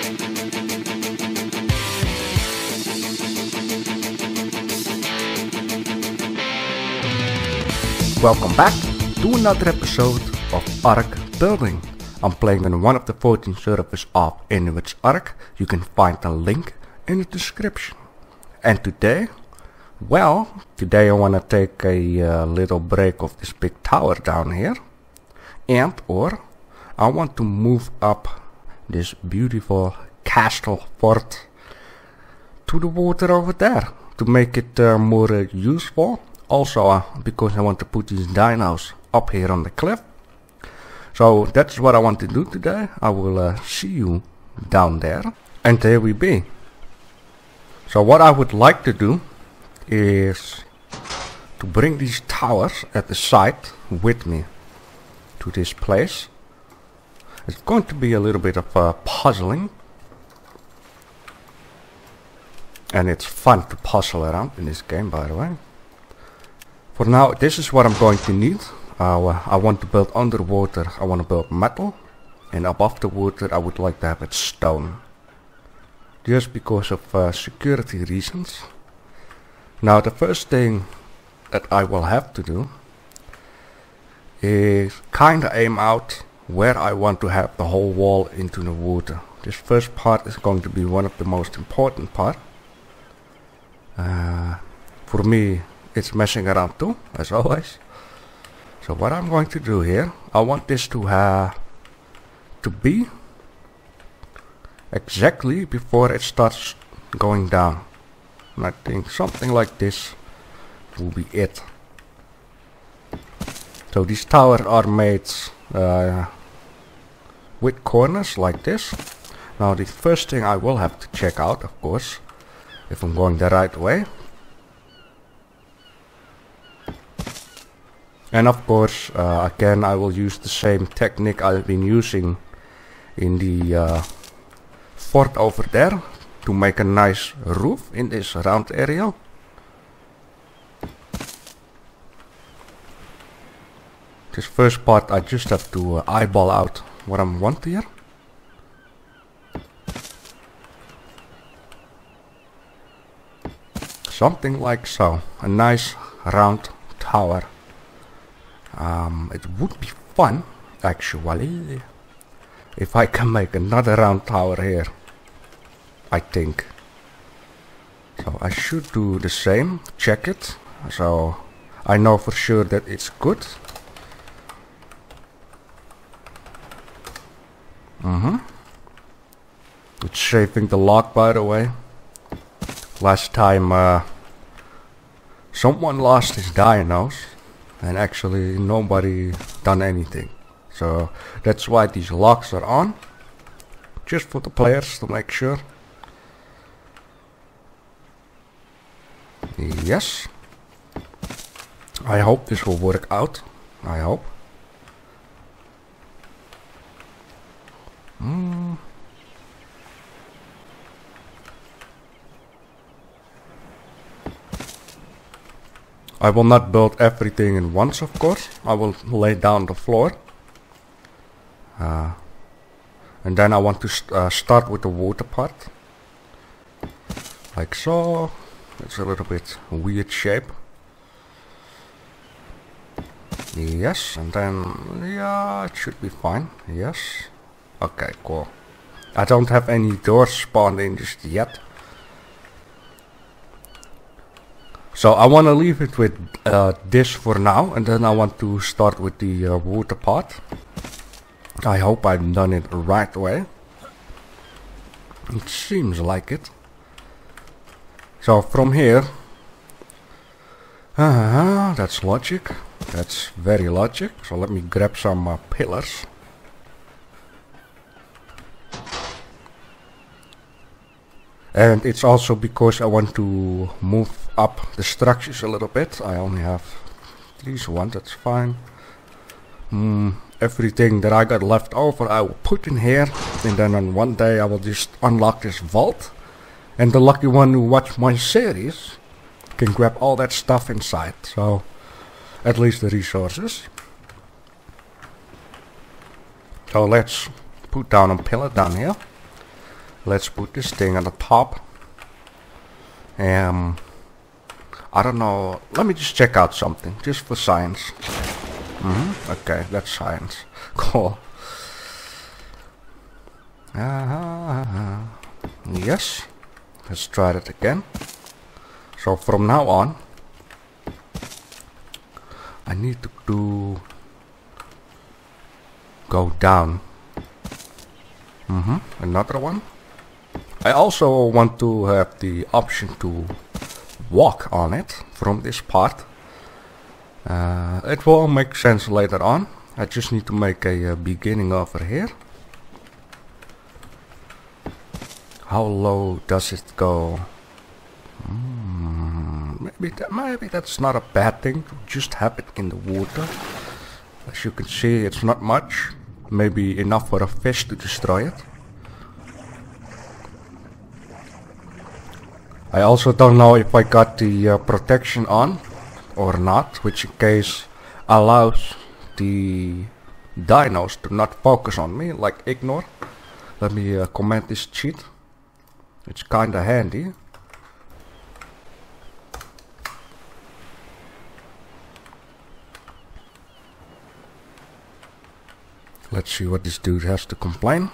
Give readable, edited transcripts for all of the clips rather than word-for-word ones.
Welcome back to another episode of Ark Building. I'm playing on one of the 14 servers of Inuit's Ark. You can find the link in the description. And today I want to take a little break of this big tower down here. Or I want to move up this beautiful castle fort to the water over there to make it more useful. Also, because I want to put these dinos up here on the cliff. So that's what I want to do today. I will see you down there. And there we be. So what I would like to do is to bring these towers at the site with me to this place. It's going to be a little bit of puzzling. And it's fun to puzzle around in this game, by the way. For now, this is what I'm going to need. I want to build underwater, I want to build metal. And above the water, I would like to have it stone. Just because of security reasons. Now, the first thing that I will have to do is kinda aim out where I want to have the whole wall into the water. This first part is going to be one of the most important part. For me, it's messing around too, as always. So what I'm going to do here, I want this to be exactly before it starts going down. And I think something like this will be it. So these towers are made with corners like this. Now the first thing I will have to check out, of course, if I'm going the right way. And of course, again, I will use the same technique I've been using in the fort over there to make a nice roof in this round area. This first part, I just have to eyeball out what I want here. Something like so, a nice round tower. It would be fun, actually, if I can make another round tower here, I think. So I should do the same, check it, so I know for sure that it's good. It's saving the log, by the way. Last time someone lost his dinos. And actually nobody done anything. So that's why these locks are on. Just for the players to make sure. Yes. I hope this will work out. I hope. I will not build everything in once, of course. I will lay down the floor. And then I want to start with the water part. Like so. It's a little bit weird shape. Yes, and then, yeah, it should be fine. Yes. Okay, cool. I don't have any doors spawned in just yet. So I want to leave it with this for now, and then I want to start with the water part. I hope I've done it the right way. It seems like it. So from here, that's logic. That's very logic. So let me grab some pillars. And it's also because I want to move up the structures a little bit. I only have these ones, that's fine. Everything that I got left over I will put in here. And then on one day I will just unlock this vault. And the lucky one who watched my series can grab all that stuff inside. So, at least the resources. So let's put down a pillar down here. Let's put this thing on the top. I don't know. Let me just check out something, just for science. Okay, that's science. Cool. Yes. Let's try that again. So from now on, I need to go down. Another one. I also want to have the option to walk on it from this part. It will make sense later on. I just need to make a beginning over here. How low does it go? Maybe that's not a bad thing to just have it in the water. As you can see, it's not much. Maybe enough for a fish to destroy it. I also don't know if I got the protection on or not, which in case allows the dinos to not focus on me, like ignore. Let me comment this cheat. It's kinda handy. Let's see what this dude has to complain.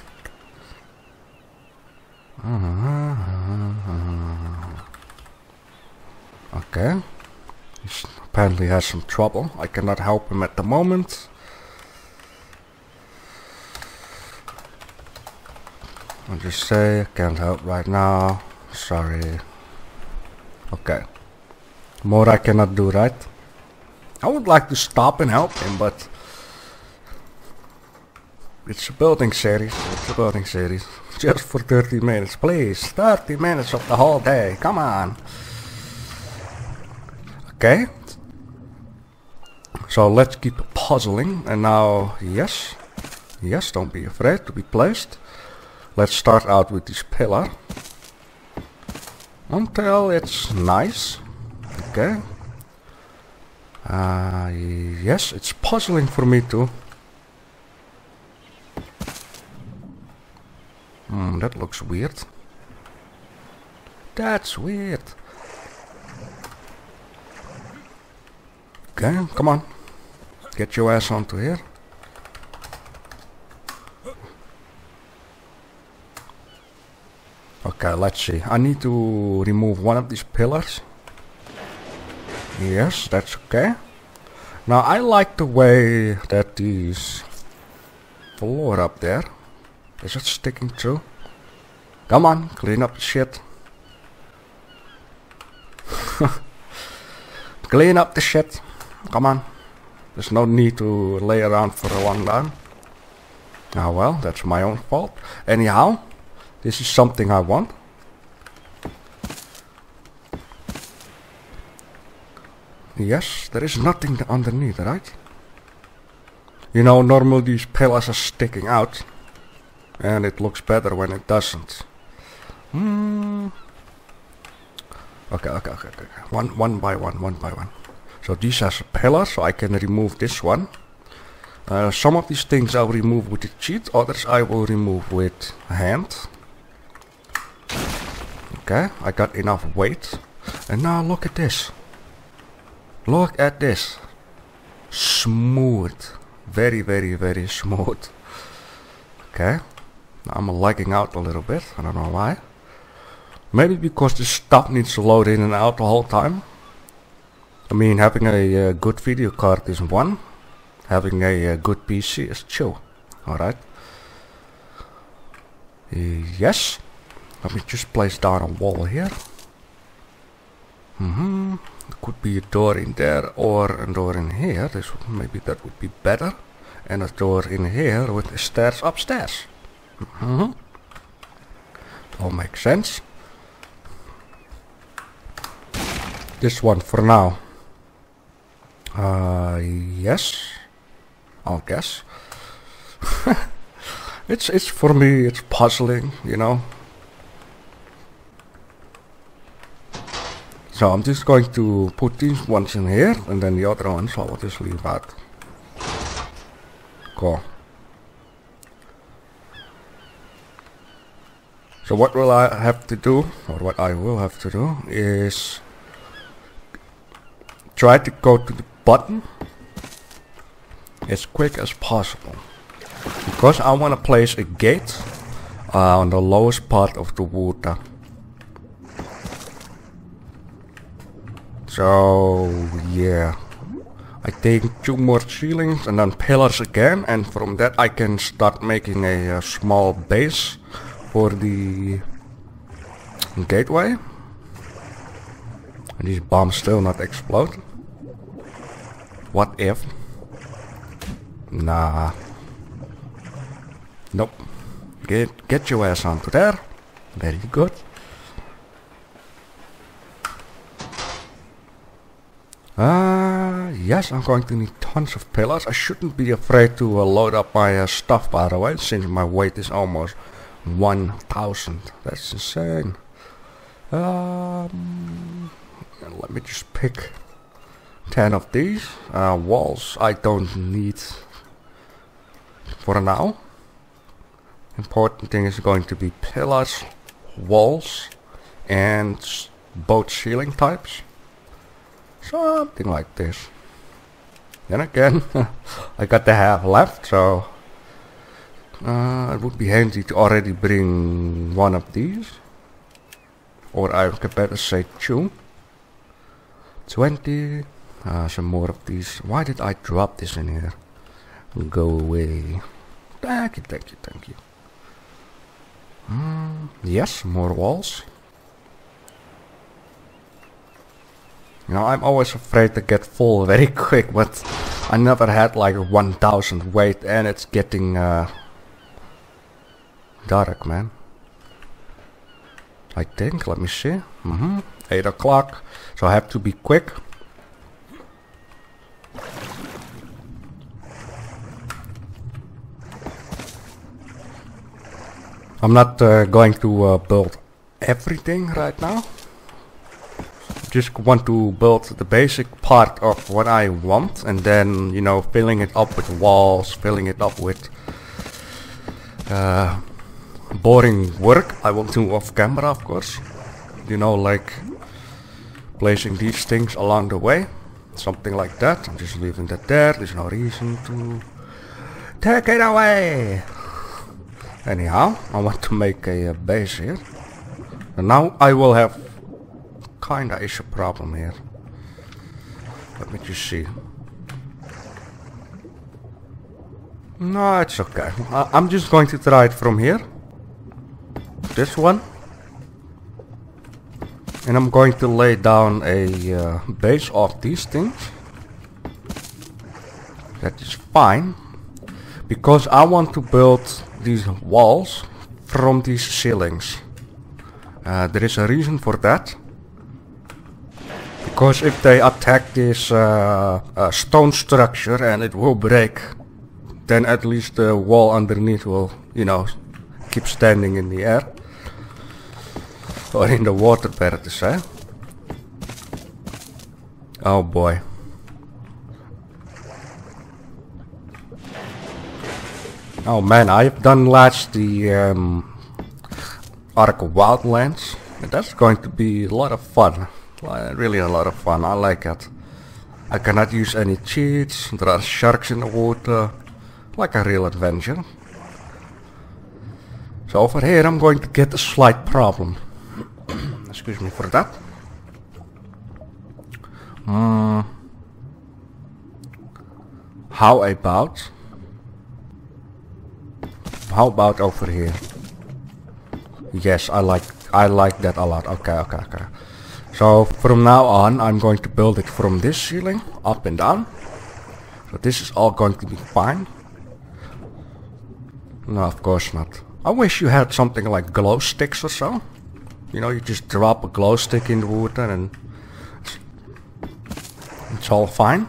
Okay. He apparently has some trouble. I cannot help him at the moment. I'll just say I can't help right now. Sorry. Okay. More I cannot do, right? I would like to stop and help him, but it's a building series. It's a building series. Just for 30 minutes, please. 30 minutes of the whole day. Come on. Okay. So let's keep puzzling. And now, yes. Yes, don't be afraid to be placed. Let's start out with this pillar. Until it's nice. Okay. Yes, it's puzzling for me too. That looks weird. That's weird. Okay, come on. Get your ass onto here. Okay, let's see. I need to remove one of these pillars. Yes, that's okay. Now I like the way that these floor up there. Is it sticking through? Come on, clean up the shit. Clean up the shit. Come on. There's no need to lay around for a long time. Ah well, that's my own fault. Anyhow, this is something I want. Yes, there is nothing underneath, right? You know, normally these pillars are sticking out. And it looks better when it doesn't. Okay. One by one. So this has a pillar, so I can remove this one. Some of these things I'll remove with the cheat, others I will remove with hand. Okay, I got enough weight. And now look at this. Look at this. Smooth. Very, very, very smooth. Okay. I'm lagging out a little bit. I don't know why. Maybe because the stuff needs to load in and out the whole time. I mean, having a good video card is one. Having a good PC is two. Alright. Yes. Let me just place down a wall here. There could be a door in there or a door in here. Maybe that would be better. And a door in here with the stairs upstairs. All makes sense. This one for now. Yes. I'll guess. It's for me, it's puzzling, you know. So I'm just going to put these ones in here and then the other ones I'll just leave out. Cool. So what will I have to do, or what I will have to do, is try to go to the bottom as quick as possible. Because I want to place a gate on the lowest part of the water. So yeah, I think 2 more ceilings and then pillars again, and from that I can start making a small base for the gateway. And these bombs still not explode. What if? Nah. Nope. Get your ass onto there. Very good. Yes, I'm going to need tons of pillars. I shouldn't be afraid to load up my stuff, by the way, since my weight is almost 1000. That's insane. Let me just pick 10 of these. Walls I don't need for now. Important thing is going to be pillars, walls, and both ceiling types. Something like this. Then again, I got the half left, so it would be handy to already bring one of these. Or I could better say 2. 20. Some more of these. Why did I drop this in here? Go away. Thank you, thank you, thank you. Yes, more walls. You know, I'm always afraid to get full very quick, but I never had like 1000 weight, and it's getting dark, man. I think, let me see. 8 o'clock, so I have to be quick. I'm not going to build everything right now. Just want to build the basic part of what I want, and then, you know, filling it up with walls, filling it up with boring work I will do off camera, of course. You know, like placing these things along the way, something like that. I'm just leaving that there. There's no reason to take it away. Anyhow, I want to make a base here, and now I will have kinda is a problem here. Let me just see. No, it's okay. I'm just going to try it from here. This one. And I'm going to lay down a base of these things. That is fine. Because I want to build these walls from these ceilings. There is a reason for that. Because if they attack this stone structure and it will break, then at least the wall underneath will, you know, keep standing in the air. Or in the water, better to say. Oh boy. Oh man, I've done last the Ark Wildlands, and that's going to be a lot of fun. Really a lot of fun, I like it. I cannot use any cheats, there are sharks in the water, like a real adventure. So over here I'm going to get a slight problem. Excuse me for that. How about over here? Yes, I like that a lot. Okay. So from now on I'm going to build it from this ceiling up and down. So this is all going to be fine. No, of course not. I wish you had something like glow sticks or so. You know, you just drop a glow stick in the water and it's all fine.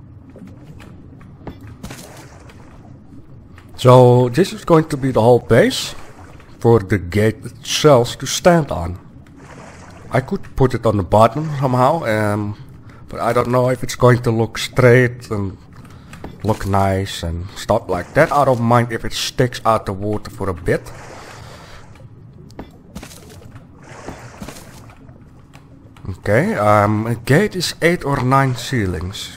So this is going to be the whole base for the gate itself to stand on. I could put it on the bottom somehow, but I don't know if it's going to look straight and look nice and stuff like that. I don't mind if it sticks out the water for a bit. Okay, a gate is 8 or 9 ceilings.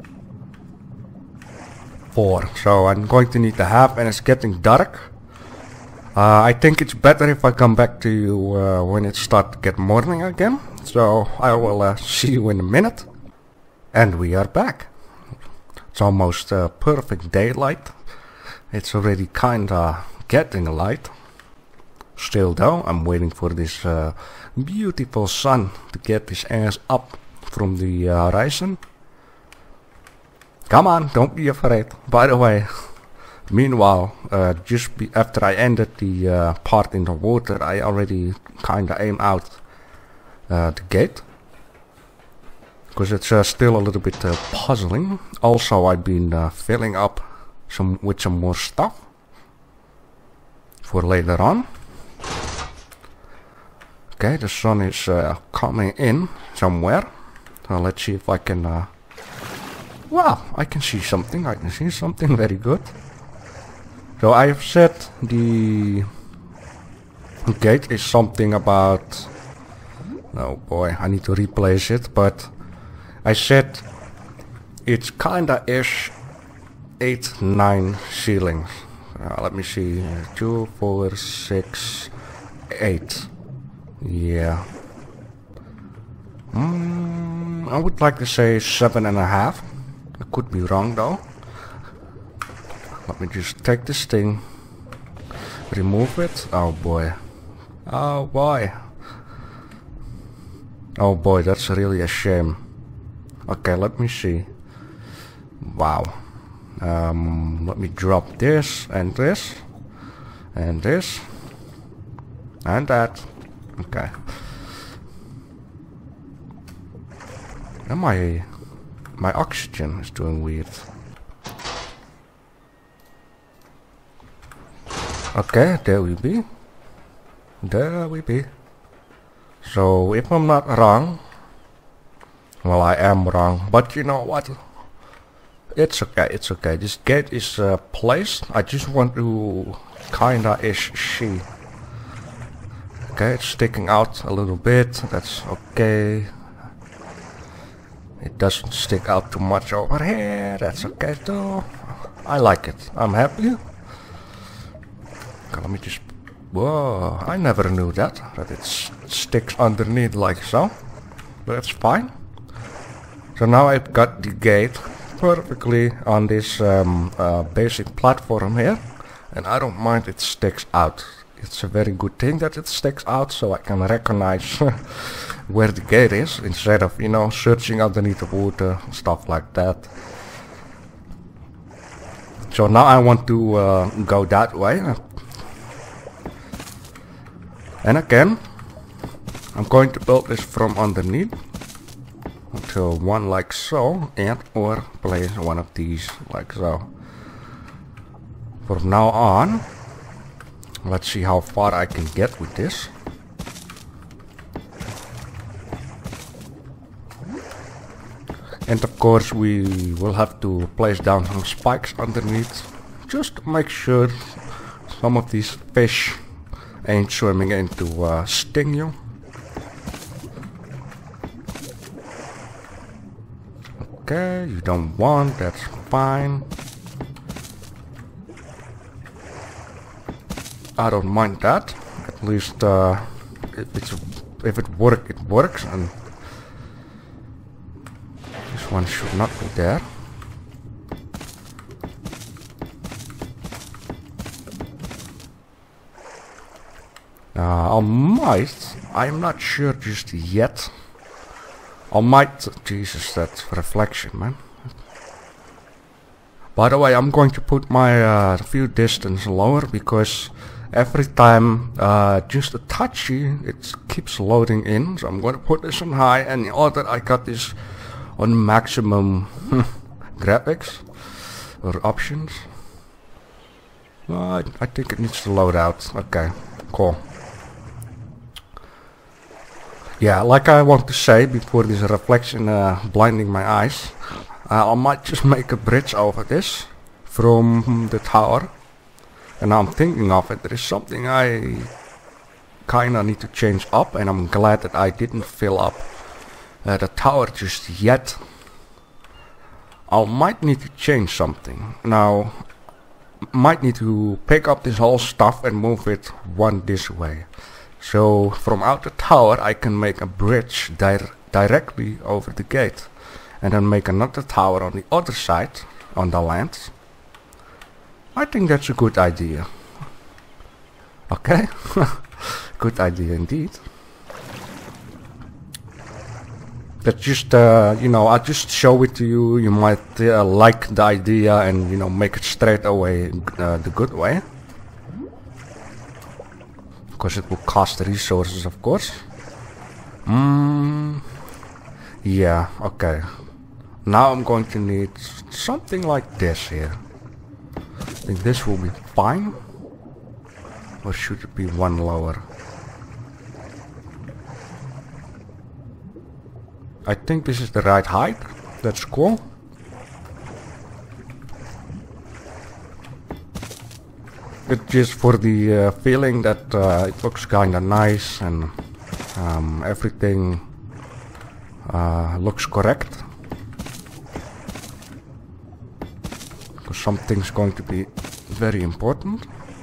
4, so I'm going to need to have, and it's getting dark. I think it's better if I come back to you when it starts to get morning again. So I will see you in a minute. And we are back. It's almost perfect daylight. It's already kinda getting light. Still though, I'm waiting for this beautiful sun to get his ass up from the horizon. Come on, don't be afraid. By the way, meanwhile, just after I ended the part in the water, I already kinda aimed out the gate. Because it's still a little bit puzzling. Also, I've been filling up with some more stuff for later on. Okay, the sun is coming in somewhere. So let's see if I can... wow, I can see something. I can see something very good. So I have said the gate is something about... oh boy, I need to replace it. But I said it's kinda ish 8, 9 ceilings. Let me see. 2, 4, 6, 8. Yeah. I would like to say 7.5. I could be wrong though. Let me just take this thing. Remove it. Oh boy. Oh boy. Oh boy, that's really a shame. Okay, let me see. Wow. Let me drop this and this and this and that. Okay. And my oxygen is doing weird. Okay, there we be. There we be. So if I'm not wrong, well, I am wrong, but you know what? It's okay, it's okay. This gate is placed. I just want to kinda see. Okay, it's sticking out a little bit. That's okay. It doesn't stick out too much over here. That's okay too. I like it. I'm happy. Okay, let me just... whoa, I never knew that it sticks underneath like so. But that's fine. So now I've got the gate perfectly on this basic platform here. And I don't mind it sticks out. It's a very good thing that it sticks out, so I can recognize where the gate is, instead of, you know, searching underneath the water, stuff like that. So now I want to go that way. And again, I'm going to build this from underneath until one like so, and or place one of these like so. From now on, let's see how far I can get with this. And of course we will have to place down some spikes underneath, just to make sure some of these fish ain't swimming in to sting you. Okay, you don't want, that's fine. I don't mind that. At least if it works, and this one should not be there. I'm not sure just yet. Jesus, that's reflection, man. By the way, I'm going to put my view distance lower, because every time just a touchy, it keeps loading in. So I'm going to put this on high, and in order I got this on maximum graphics or options. I think it needs to load out. Okay, cool. Yeah, like I want to say before this reflection blinding my eyes, I might just make a bridge over this from the tower. And now I'm thinking of it, there is something I kinda need to change up, and I'm glad that I didn't fill up the tower just yet. I might need to change something. Now, might need to pick up this whole stuff and move it one this way. So from out the tower I can make a bridge directly over the gate. And then make another tower on the other side, on the land. I think that's a good idea. Okay, good idea indeed. That's just, you know, I'll just show it to you. You might like the idea and, you know, make it straight away the good way. Because it will cost resources, of course. Yeah, okay. Now I'm going to need something like this here. I think this will be fine. Or should it be one lower? I think this is the right height. That's cool. It's just for the feeling that it looks kinda nice and everything looks correct. Because something's going to be very important.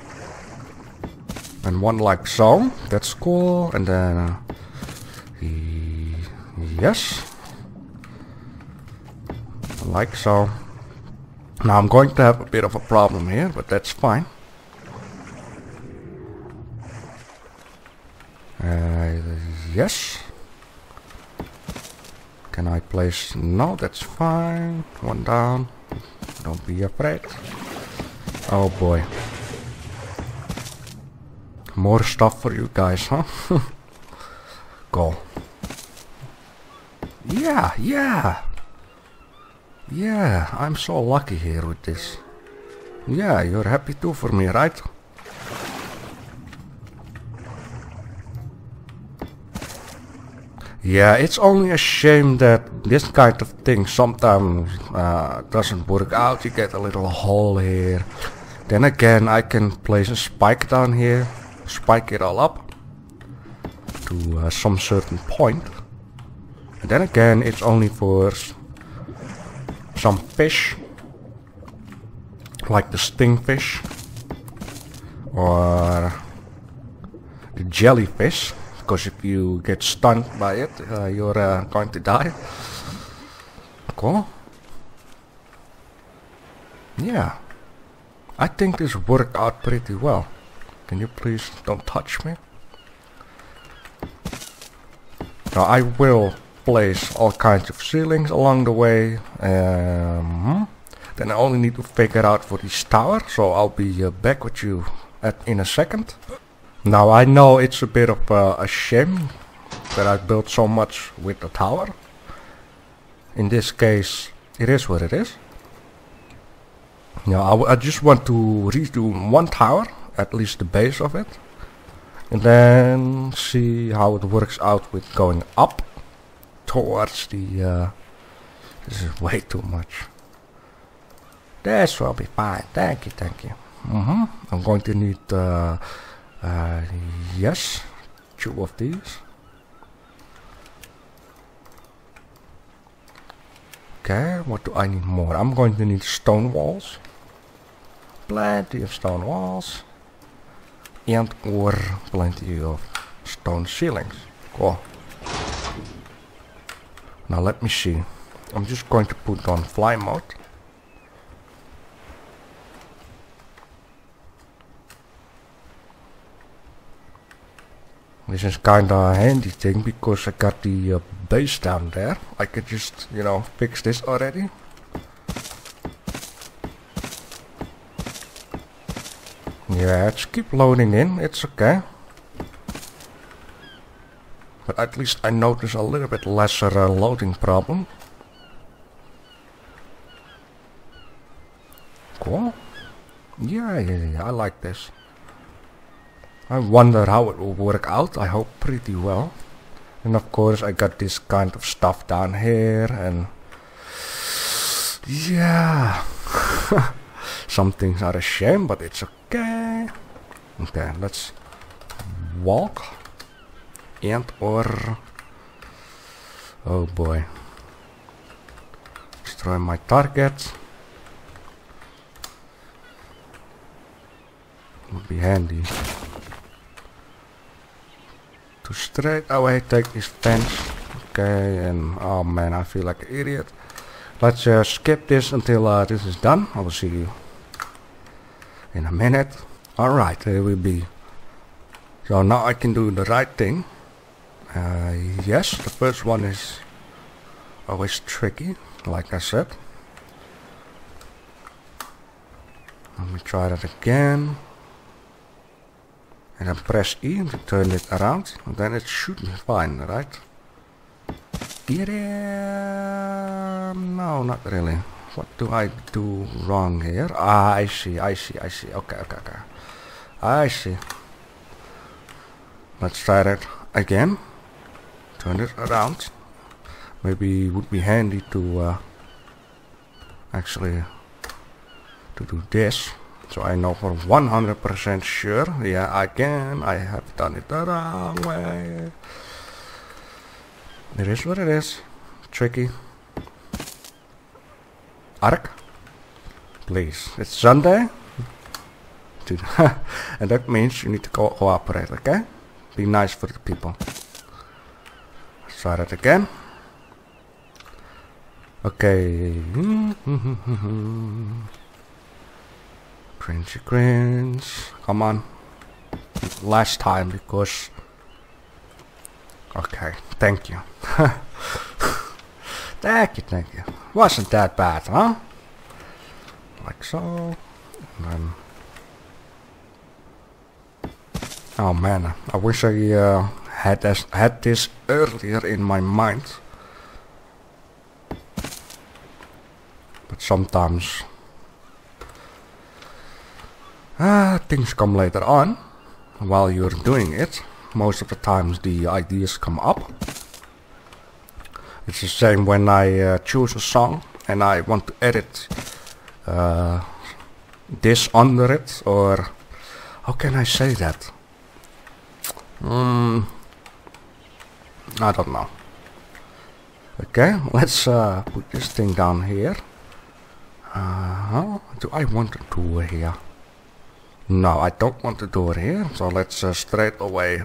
And one like so. That's cool. And then yes, like so. Now I'm going to have a bit of a problem here, but that's fine. Yes. Can I place? No, that's fine. One down. Don't be afraid. Oh boy. More stuff for you guys, huh? Go. Yeah. I'm so lucky here with this. Yeah, you're happy too for me, right? Yeah, it's only a shame that this kind of thing sometimes doesn't work out. You get a little hole here. Then again, I can place a spike down here, spike it all up to some certain point. And then again, it's only for some fish, like the stingfish or the jellyfish. Because if you get stunned by it, you're going to die. Cool. Yeah. I think this worked out pretty well. Can you please don't touch me? Now I will place all kinds of ceilings along the way. Then I only need to figure out for this tower. So I'll be back with you in a second. Now I know it's a bit of a shame that I built so much with the tower. In this case, it is what it is. Now I just want to redo one tower, at least the base of it. And then see how it works out with going up towards the... this is way too much. This will be fine. Thank you. I'm going to need... yes, 2 of these. Okay, what do I need more? I'm going to need stone walls. Plenty of stone walls. And or plenty of stone ceilings. Cool. Now let me see. I'm just going to put on fly mode. This is kinda handy thing because I got the base down there. I could just, you know, fix this already. Yeah, it's keep loading in, it's okay. But at least I notice a little bit lesser loading problem. Cool. Yeah, I like this. I wonder how it will work out. I hope pretty well. And of course I got this kind of stuff down here and... yeah. Some things are a shame, but it's okay. Okay, let's walk. And or... Oh boy. Destroy my target. Would be handy. To straight away take this fence. Okay, and oh man, I feel like an idiot. Let's skip this until this is done. I will see you in a minute. Alright, there will be. So now I can do the right thing. Yes, the first one is always tricky, like I said. Let me try that again. And then press E to turn it around. And then it should be fine, right? Get it? No, not really. What do I do wrong here? Ah, I see. Okay. I see. Let's try that again. Turn it around. Maybe it would be handy to actually to do this. So I know for 100% sure. Yeah, I have done it the wrong way. It is what it is. Tricky. Ark, please. It's Sunday. And that means you need to cooperate, okay? Be nice for the people. Let's try that again. Okay. Cringe. Come on. Last time, because... Okay, thank you. Thank you. Wasn't that bad, huh? Like so. And then... Oh man, I wish I had this earlier in my mind. But sometimes... things come later on, while you're doing it. Most of the times the ideas come up. It's the same when I choose a song and I want to edit this under it, or how can I say that? I don't know. Okay, let's put this thing down here. Do I want to do it here? No, I don't want to do it here, so let's straight away.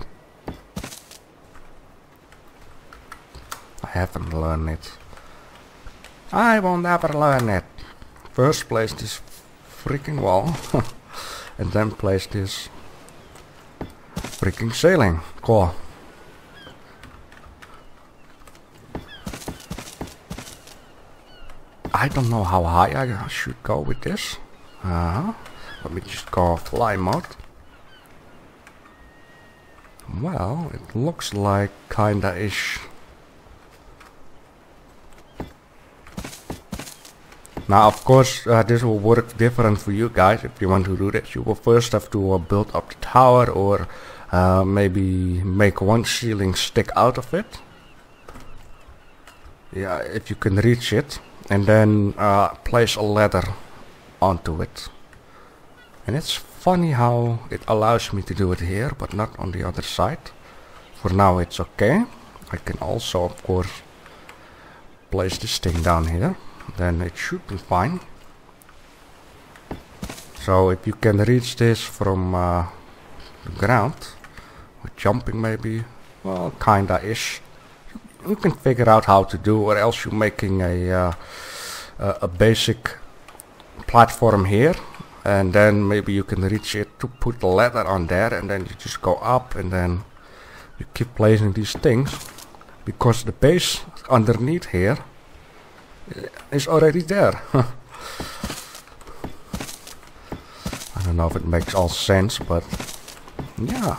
I haven't learned it. I won't ever learn it. First place this freaking wall, and then place this freaking ceiling. Cool. I don't know how high I should go with this. Let me just go fly mode. Well, it looks like kinda ish. Now, of course, this will work different for you guys. If you want to do this, you will first have to build up the tower, or maybe make one ceiling stick out of it. Yeah, if you can reach it, and then place a ladder onto it. And it's funny how it allows me to do it here, but not on the other side. For now it's okay. I can also, of course, place this thing down here. Then it should be fine. So if you can reach this from the ground, with jumping maybe, well, kinda ish. You can figure out how to do, or else you're making a basic platform here. And then maybe you can reach it to put the ladder on there, and then you just go up, and then you keep placing these things, because the base underneath here is already there. I don't know if it makes all sense, but yeah,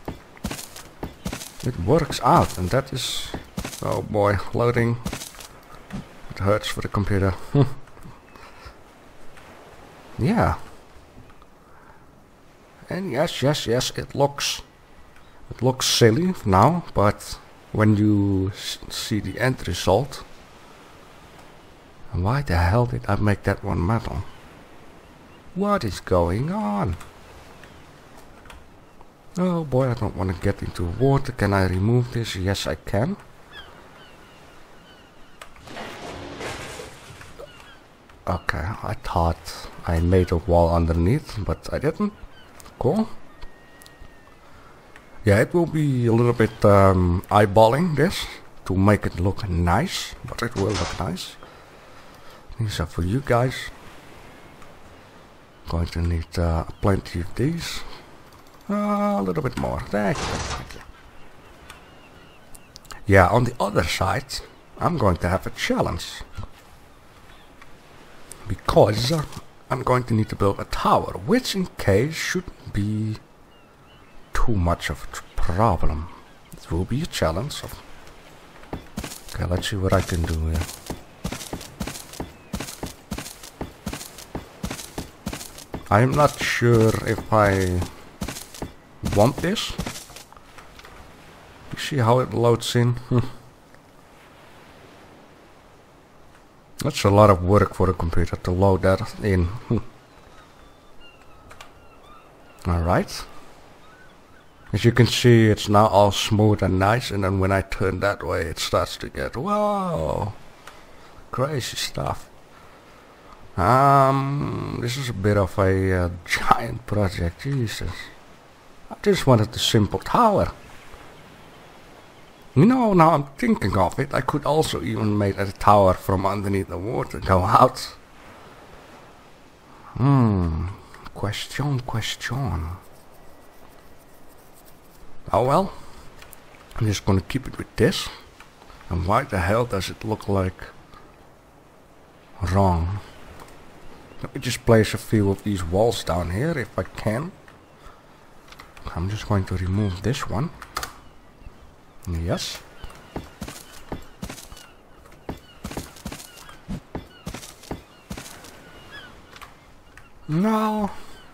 it works out, and that is, oh boy, loading. It hurts for the computer. Yeah. And yes, it looks silly now, but when you see the end result, why the hell did I make that one metal? What is going on? Oh boy, I don't want to get into water. Can I remove this? Yes, I can. Okay, I thought I made a wall underneath, but I didn't. Cool. Yeah, it will be a little bit eyeballing this to make it look nice, but it will look nice. These are for you guys. Going to need plenty of these. A little bit more. Thank you. Yeah, on the other side, I'm going to have a challenge. Because I'm going to need to build a tower, which in case shouldn't be too much of a problem. It will be a challenge. Okay, let's see what I can do here. I'm not sure if I want this. You see how it loads in? That's a lot of work for a computer to load that in. Alright. As you can see, it's now all smooth and nice, and then when I turn that way it starts to get, whoa, crazy stuff. This is a bit of a giant project, Jesus. I just wanted a simple tower. You know, now I'm thinking of it, I could also even make a tower from underneath the water go out. Question. Oh well, I'm just gonna keep it with this. And why the hell does it look like wrong? Let me just place a few of these walls down here if I can. I'm just going to remove this one. Yes. No.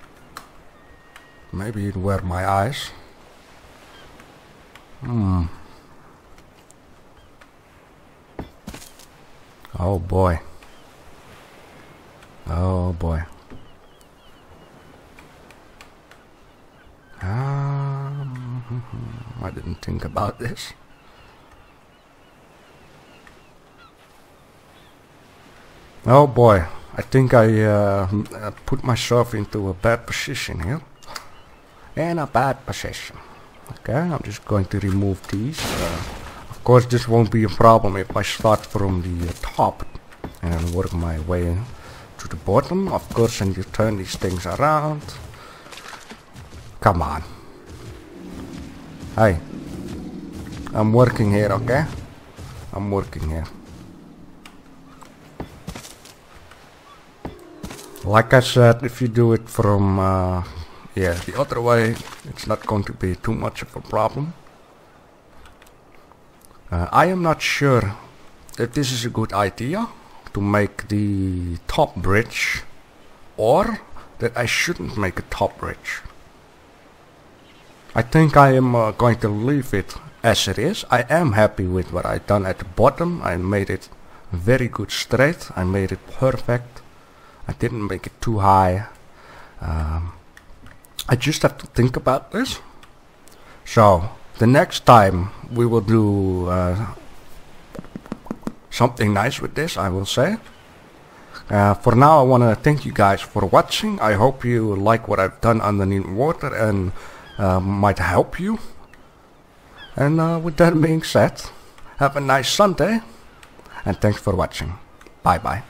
Maybe it were my eyes. Oh boy. Oh boy. I didn't think about this. Oh boy, I think I put myself into a bad position here. In a bad position. Okay, I'm just going to remove these. Of course, this won't be a problem if I start from the top and then work my way to the bottom. Of course, and you turn these things around. Come on. Hey, I'm working here, okay? I'm working here. Like I said, if you do it from the other way, it's not going to be too much of a problem. I am not sure if this is a good idea to make the top bridge, or that I shouldn't make a top bridge. I think I am going to leave it as it is. I am happy with what I've done at the bottom. I made it very good straight. I made it perfect. I didn't make it too high. I just have to think about this. So the next time we will do something nice with this, I will say. For now I want to thank you guys for watching. I hope you like what I've done underneath water and might help you. And with that being said, have a nice Sunday and thanks for watching. Bye bye.